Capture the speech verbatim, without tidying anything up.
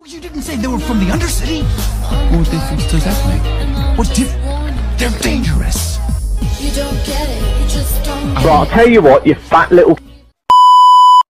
You didn't say they were from the Undercity. What difference does that make? What diff- They're dangerous. You don't get it, you just don't get Right, I'll tell you what, you fat little